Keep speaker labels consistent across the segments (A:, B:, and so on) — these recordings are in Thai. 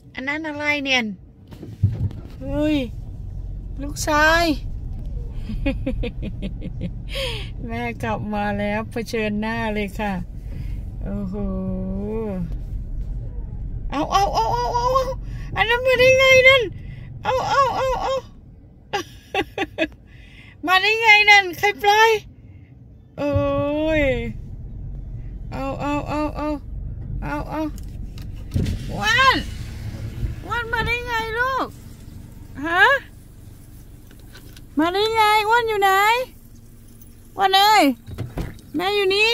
A: อันนั้นอะไรเนี่ยเฮ้ยลูกชาย แม่กลับมาแล้วเผชิญหน้าเลยค่ะโอ้โหเอาอันนั้นมาได้ไงนั่นเอามาได้ไงนั่นใครปล่อยโอ้ยเอาวันมาได้ไงลูกฮะมาได้ไงวันอยู่ไหนวันเอ้ยแม่อยู่นี่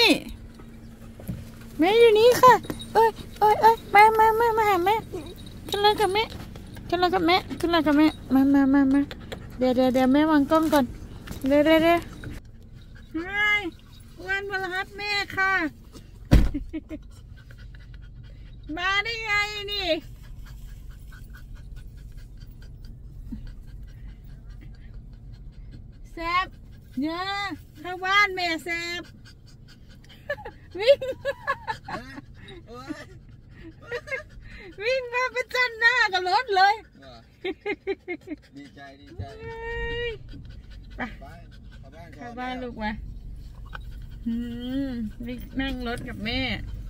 A: ค่ะเอ้ยมาหาแม่ขึ้นเลยกับแม่มาเดี๋ยวแม่วางกล้องก่อนเดี๋ยววันมารับแม่ค่ะ มาได้ไงนี่แซบเนี่ยเข้าบ้านแม่แซบวิ่ง วิ่งมาประจันหน้ากับรถเลย
B: ดีใจ
A: ไปเข้าบ้านลูกมาวิ่งนั่งรถกับแม่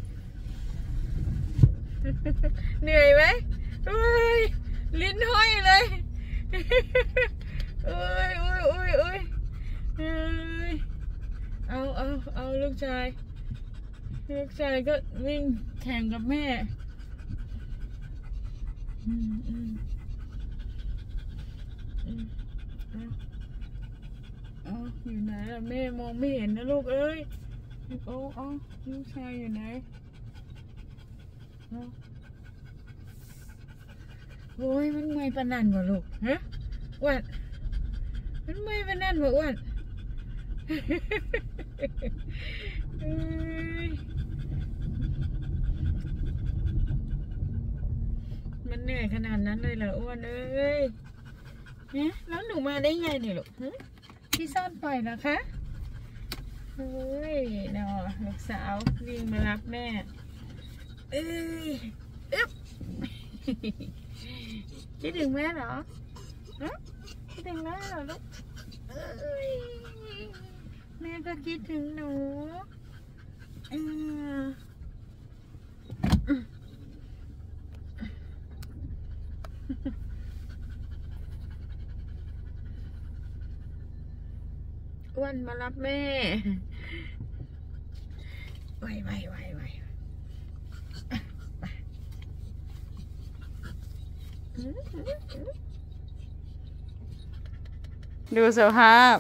A: เหนื่อยไหมลิ้นห้อยเลยเอาลูกชายก็วิ่งแข่งกับแม่อยู่ไหนล่ะแม่มองไม่เห็นนะลูกเอ้ยลูกชายอยู่ไหนโอ้ยมันไม่ปานนั่นวะลูกฮะอ้วนมันไม่ปานนั่นวะอ้วนมันเหนื่อยขนาดนั้นเลยเหรออ้วนเอ้ยเนี่ยแล้วหนูมาได้ไงเนี่ยลูกที่ซ่อนปล่อยนะคะเฮ้ยเนาะลูกสาววิ่งมารับแม่คิดถึงแม่เหรอคิดถึงแม่เหรอลูกแม่ก็คิดถึงหนูอ้วนมารับแม่ไวดูสภาพ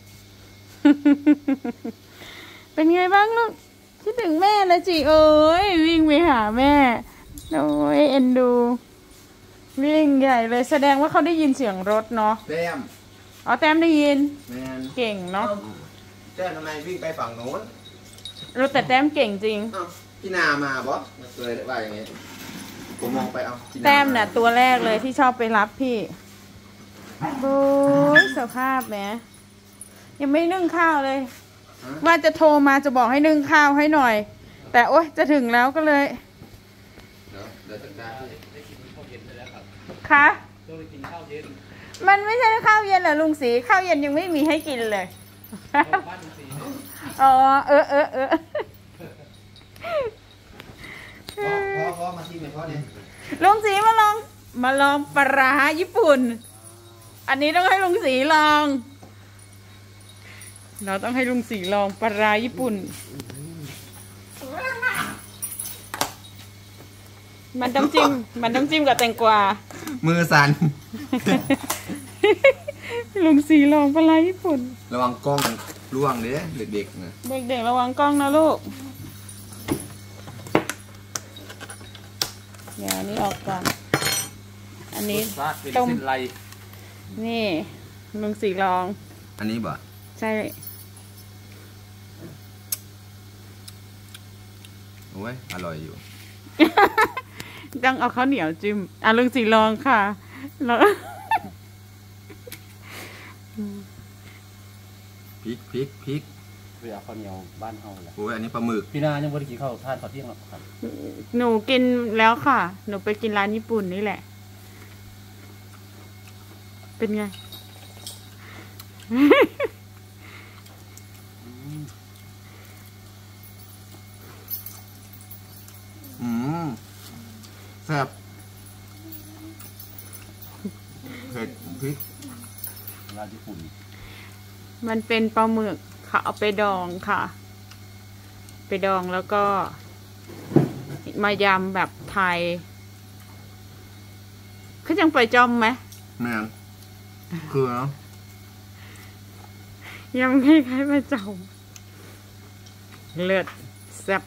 A: เป็นไงบ้างลูกคิดถึงแม่แล้วจิโอ้ยวิ่งไปหาแม่โอ้ยเอ็นดูวิ่งใหญ่เลยแสดงว่าเขาได้ยินเสียงรถเนาะ
B: แต้ม
A: แต้มได้ยิน
B: เก่
A: งเนาะ
B: แต้มทำไมวิ่งไปฝั่งโน้น
A: รถแต่แต้มเก่งจริง
B: พี่นามาบอสเลยว่าอย่างงี้ผมมองไป
A: แต้มเนี่ยตัวแรกเลยที่ชอบไปรับพี่โอ้ยสภาพแหมยังไม่นึ่งข้าวเลยว่าจะโทรมาจะบอกให้นึ่งข้าวให้หน่อยแต่โอ๊ยจะถึงแล้วก็เลยค่ะมันไม่ใช่ข้าวเย็นเหรอลุงศรีข้าวเย็นยังไม่มีให้กินเลยอ๋อ
B: พ่อมาที่ไหนพ่อเนี่ย
A: ลุงศรีมาลองปลาร้าญี่ปุ่นอันนี้ต้องให้ลุงศรีลองเราต้องให้ลุงศรีลองปลาร้าญี่ปุ่นมันต้องจิ้มกับแตงกวา
B: มือสั่น
A: ลุงศรีลองปลาร้าญี่ปุ่น
B: ระวังกล้องร่วงเด้เด็กๆนะ
A: เด็กๆระวังกล้องนะลูกเดี๋ยวอันนี้ออกก่อนอันนี้ต้มนี่ลุงศรีลอง
B: อันนี้บ่
A: ใช่
B: โอ้ยอร่อยอยู่
A: ต้องเอาข้าวเหนียวจิ้มลุงศรีลองค่ะแล้ว
B: พริก
C: ไปเอาข้าวเหนียวบ้านเฮาแหละ
B: โอ้ยอันนี้ปลาหมึก
C: พี่นายังบ่ได้กินข้าวทานข้าวเที่ยงหรอกครับ
A: หนูกินแล้วค่ะ หนูไปกินร้านญี่ปุ่นนี่แหละ เป็นไง
B: แซ่บเผ็ดพริก
C: ร้านญี่ปุ่น
A: มันเป็นปลาหมึกเขาเอาไปดองค่ะ ไปดองแล้วก็มายำแบบไทยเขายังไปจอมไหม
B: แม่งคือเนาะ
A: ยังไม่คล้ายไปจอมเลือดแซ่บ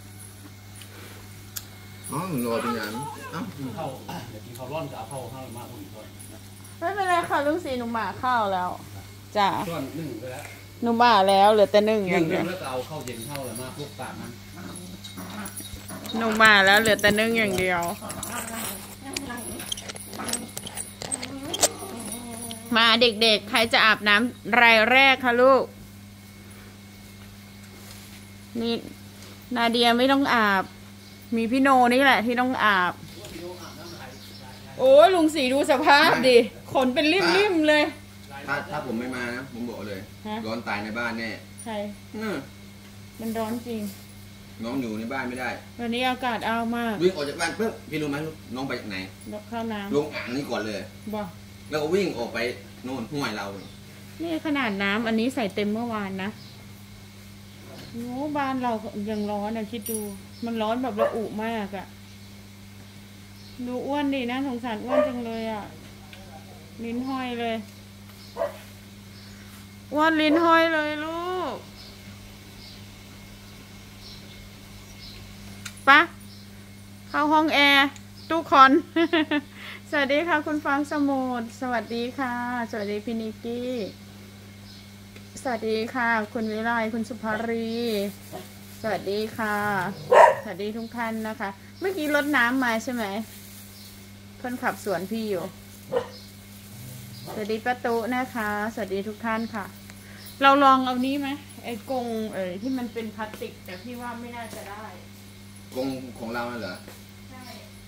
B: อ๋อรอเป็นอย่างเอ้า
C: กินข้าวเดี๋ยวกินข้าวร้อนจะเอาข้าวห้ามาอุ่นก่อน
A: ไม่เป็นไรค่ะลุงสีหนูหมาข้าวแล้วจ้ะ
C: ส่วนหนึ่งไปแล้ว
A: หนูหมาแล้วเหลือแต่นึ่ง
C: ห
A: อย่าง
C: นึ่
A: เดียว
C: งแล้วก็เอาข้าวเย็นข้าวอะไรมาพวกตากมัน
A: หนูหมาแล้วเหลือแต่นึ่งอย่างเดียว มาเด็กๆใครจะอาบน้ำรายแรกคะลูกนี่นาเดียไม่ต้องอาบ มีพี่โนนี่แหละที่ต้องอาบ โอ้ลุงสีดูสภาพดิขนเป็นริมๆเลย
B: ถ้าผมไม่มานะผมบอกเลย
A: ฮะ
B: ร้อนตายในบ้านแน่
A: ใช่
B: อื้อ
A: มันร้อนจริง
B: น้องอยู่ในบ้านไม่ได้
A: วันนี้อากาศอ้าวมาก
B: วิ่งออกจากบ้านปุ๊บพี่รู้ไหมน้องไปจากไหน
A: เข้าน้
B: ลงอ่างนี่ก่อนเลย
A: ำบ่
B: แล้วก็วิ่งออกไปโน่นห้วยเรา
A: นี่ขนาดน้ำอันนี้ใส่เต็มเมื่อวานนะโอ้บ้านเรายังร้อนนะคิดดู มันร้อนแบบระอุมากอะดูอ้วนดินะสงสารอ้วนจังเลยอะลิ้นห้อยเลยอ้วนลิ้นห้อยเลยลูกปะเข้าห้องแอร์ตู้คอน สวัสดีค่ะคุณฟางสมุทรสวัสดีค่ะ สวัสดีพี่นิกกี้สวัสดีค่ะ คุณวิไลคุณสุภารี สวัสดีค่ะ สวัสดีทุกท่านนะคะ เมื่อกี้รดน้ำมาใช่ไหมคนขับสวนพี่อยู่ สวัสดีป้าตุนะคะ สวัสดีทุกท่านค่ะ เราลองเอานี้ไหมไอ้กรงที่มันเป็นพลาสติกแต่พี่ว่าไม่น่าจะได้
B: กรงของเราน่ะเหรอ
A: ใช่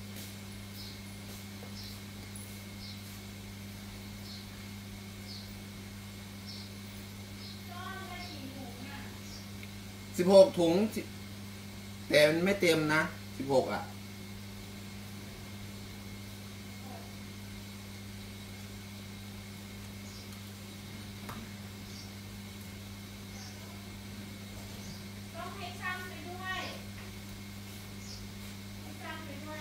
B: 16 ถุงแต่มันไม่เต็มนะ16อ่ะ
A: ต้องให้ช่างไปด้วยให้ช่างไปด้วย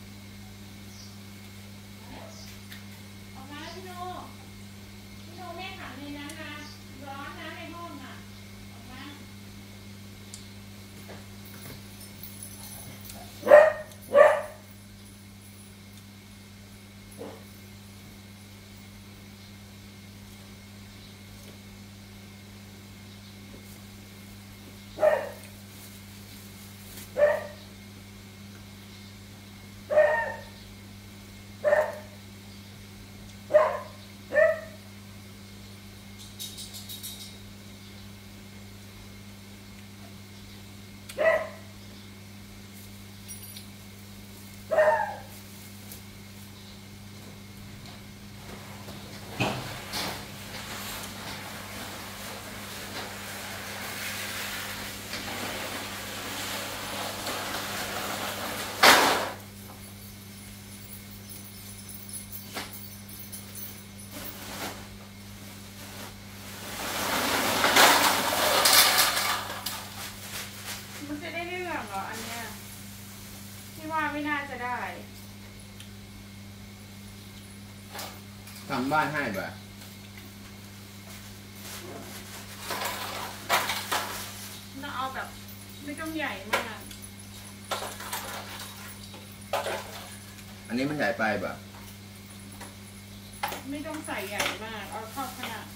A: ออกมาแล้วพี่โนแม่ขังในนั้นนะร้อนนะในห้องอ่ะออกมา ว่าไม่น่าจะได้
B: ทำบ้านให้แบบ
A: น่าเอาแบบไม่ต้องใหญ่มาก
B: อันนี้มันใหญ่ไปแบบ
A: ไม่ต้องใส่ใหญ่มาก เอาเข้าขนาด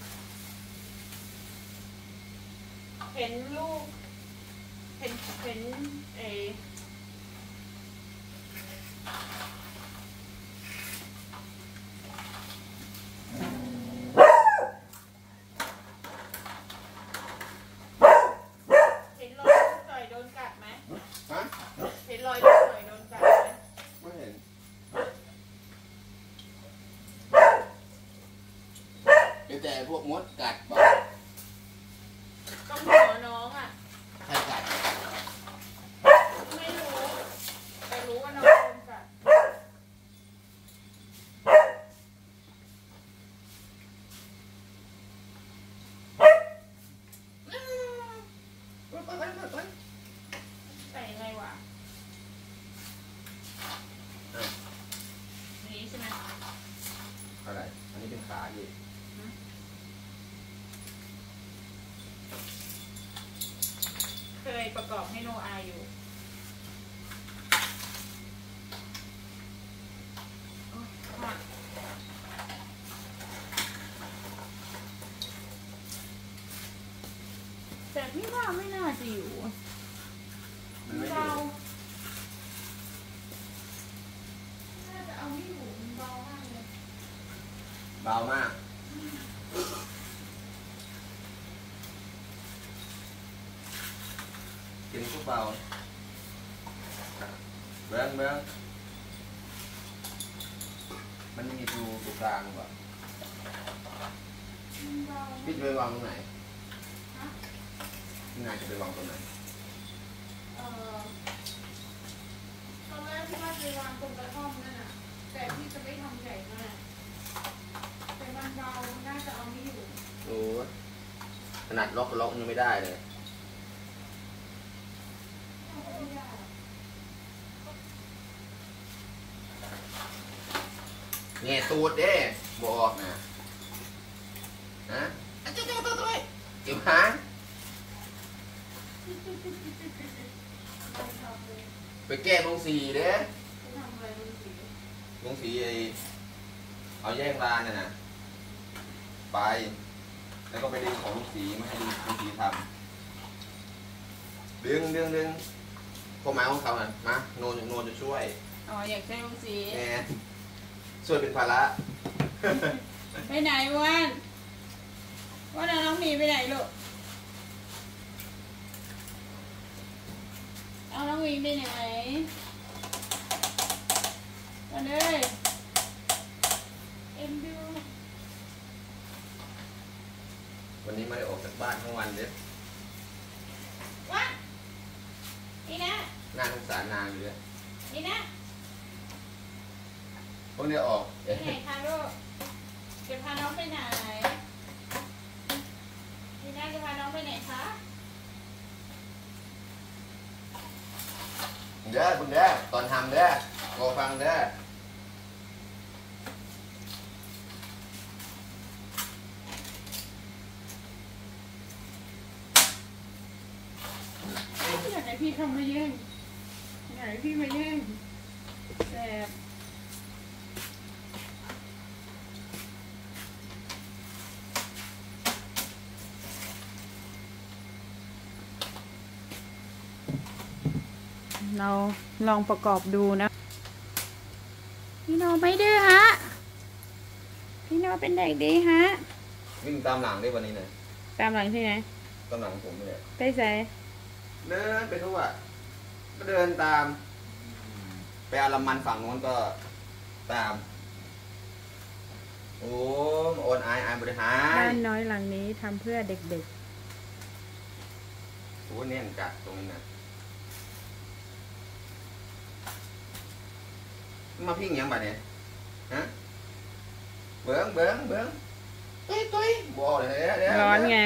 A: เห็นลูก เห็น
B: แต่พวกมดกัดบอก
A: ต้องหัวน้องอ่ะ
B: ใครกัด
A: ไม่รู้ แต่รู้ว่าน้องโดนกัดใส่ยังไงวะนี้ใช่ไหม
B: อะไรอันนี้เป็นขาอยู่
A: เคยประกอบให้โนอาอยู่โอ๊ยอ่ะแต่พี่ว่าไม่น่าจะอยู่
B: มันไม่
A: เบา
B: อยู่
A: น่าจะเอาไม่อยู่มันเบามากเลย
B: เบามากกินก็เบาเบิ้งมันมีรูตรงกลางป่ะ
A: มันเบา
B: พี่จะไปวางตรงไหน
A: ฮะ
B: พี่นายจะไปวางตรงไหน
A: เอ่อตอนแรกพี่ว่าจะวางตรงกระท่อมนั่นน่ะ แต่พี่จะไม่ทำใหญ่มาก แต่มันเบา น่าจะเอาไม่อยู่
B: โอ้ขนาดล็อกยังไม่ได้เลย
A: น่าจะไม่ได้
B: เงี้ยตูดเด้บอกนะนะเจ้าตัวเก็บหาง
A: ไม่ทำเลย
B: ไปแก้ลงสีเด้
A: ไม่ทำอะไรเลยสิ
B: ลงสีเอาแยกร้านน่ะนะไป แล้วก็ไปดึงของลุงสีมาให้ลุงสีทำดึงข้อหมายของเขาน่ะมาโนจะช่วย
A: อ๋อ อยากใช้ลงสี
B: แหมช่วยเป็นภาระ
A: ไปไหนวันวันเอาน้องหมีไปไหนลูก เอาน้องหมีไปไหนวันเอ้ยเอ็มดู
B: วันนี้ไม่ได้ออกจากบ้านทั้งวันเด้
A: วันนี่นะ
B: น่าสงสารนางอยู่เลย
A: นี่นะ
B: พวกนี้ออก
A: ไปไหนคะลูกจะพาน้องไปไหนนี่นะจะพาน้องไปไหนคะ
B: เด้อคุณเด้อตอนทำเด้อโกฟังเด้อ
A: อยากให้พี่เข้ามาแย่งอยากให้พี่มาแย่งแสบเราลองประกอบดูนะ พี่โนไม่ดื้อฮะ พี่โนเป็นเด็กดีฮะ
B: วิ่งตามหลังได้วันนี้เลย
A: ตามหลังที่ไหน
B: ตามหลังผมเลย
A: ไปใส่
B: เดินไปทั่วก็เดินตาม ไปอารามันฝั่งโน้นก็ตาม โอ้โอนอายบริหาร
A: บ้านน้อยหลังนี้ทำเพื่อเด็ก
B: โอ้เนี่ยกัดตรงนี้นะมาพิ้งยังบัดเนี่ยฮะเบิ้งตุ้ยบ่เลยเด้อ
A: ๆ ร้อนไง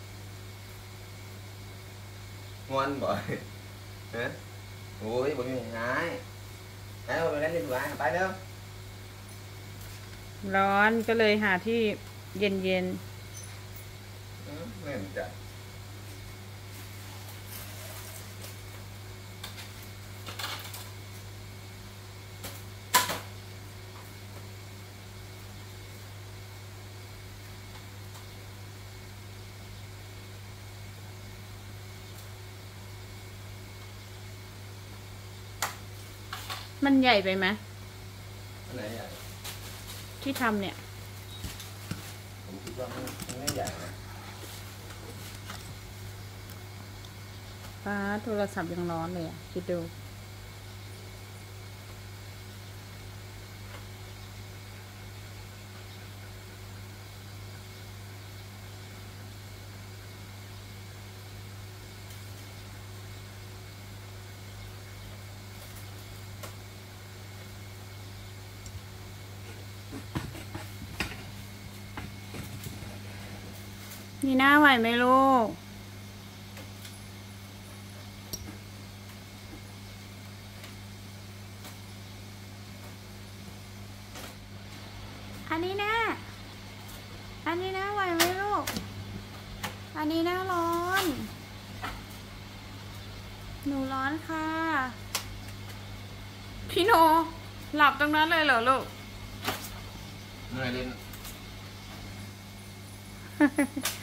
B: งอนบ่ฮะโอ้ยบ่มีหายแล้วไปเล่นดีกว่าไปเร็ว
A: ร้อนก็เลยหาที่เย็น
B: เล่นจัด
A: ๆ มันใหญ่ไปไหม
B: อันไหนใหญ่
A: ที่ทำเนี่ย
B: ผมคิดว่ามันไม่ใหญ่นะ
A: ฟ้าโทรศัพท์ยังร้อนเลยอ่ะ คิดดูนีน่าไหวไหมลูกอันนี้นะไหวไหมลูกอันนี้นะร้อนหนูร้อนค่ะพี่โนหลับตรงนั้นเลยเหรอลูก
B: เหนื่อยเล่น